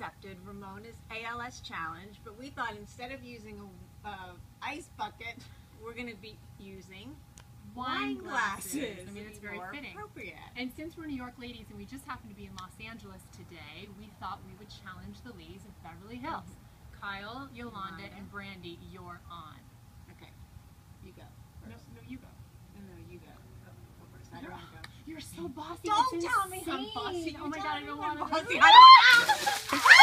accepted Ramona's ALS challenge, but we thought instead of using a ice bucket, we're going to be using wine glasses. I mean, it's very fitting. Appropriate. And since we're New York ladies and we just happen to be in Los Angeles today, we thought we would challenge the ladies of Beverly Hills. Kyle, Yolanda, and Brandy, you're on. Okay, you go first. No, you go. No, you go. Go first. I don't want to go. You're so bossy. Don't it's tell me insane. I'm bossy. Oh my God, I don't want to. Bossy. I don't want to.